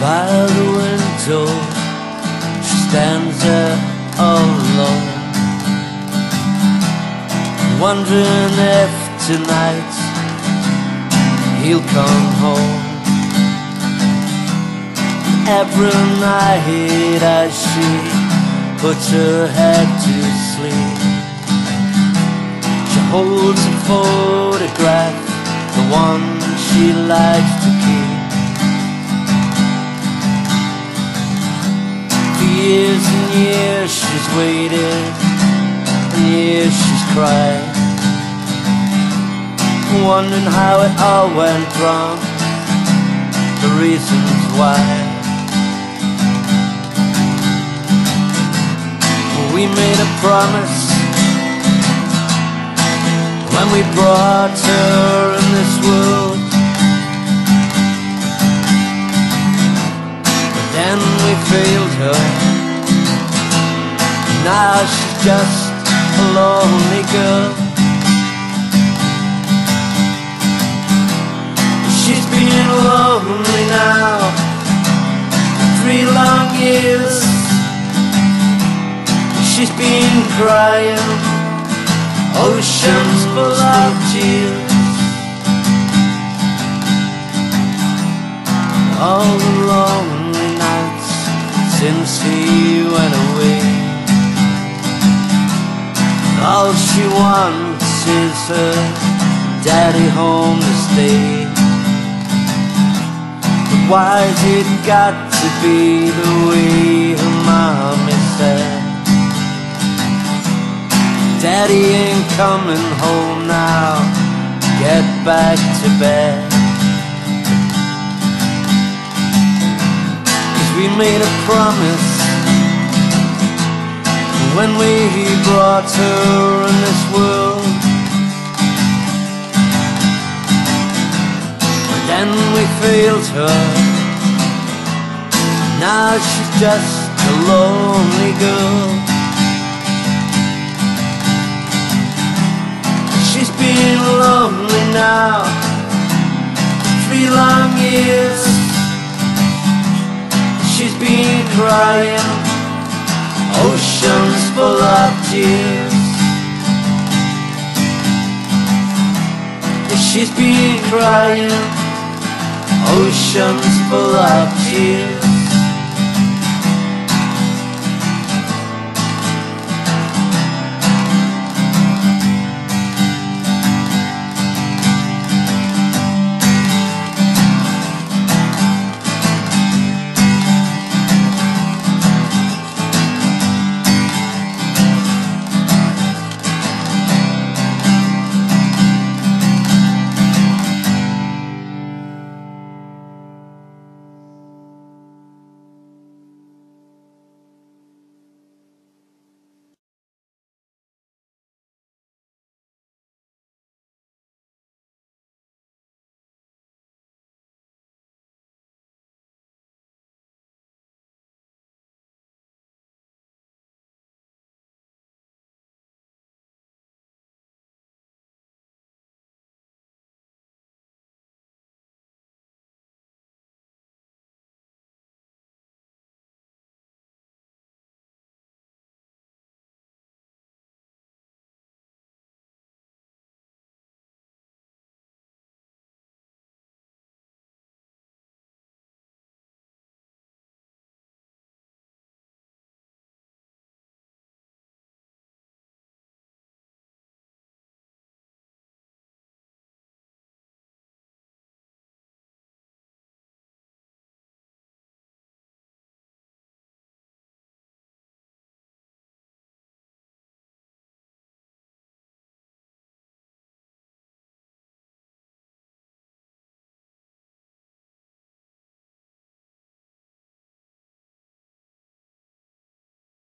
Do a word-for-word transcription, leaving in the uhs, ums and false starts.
By the window she stands there all alone, wondering if tonight he'll come home. Every night as she puts her head to sleep, she holds a photograph, the one she likes to keep. For years and years she's waited, and years she's cried, wondering how it all went wrong, the reasons why. We made a promise when we brought her in this world, but then we failed her. Now she's just a lonely girl. She's been lonely now for three long years. She's been crying oceans full of tears. All the lonely nights since he went away, all she wants is her daddy home to stay. But why's it got to be the way her mommy said? Daddy ain't coming home now, get back to bed. 'Cause we made a promise when we brought her in this world, but then we failed her. Now she's just a lonely girl. She's been lonely now for three long years. She's been crying oceans full of tears. She's been crying oceans full of tears.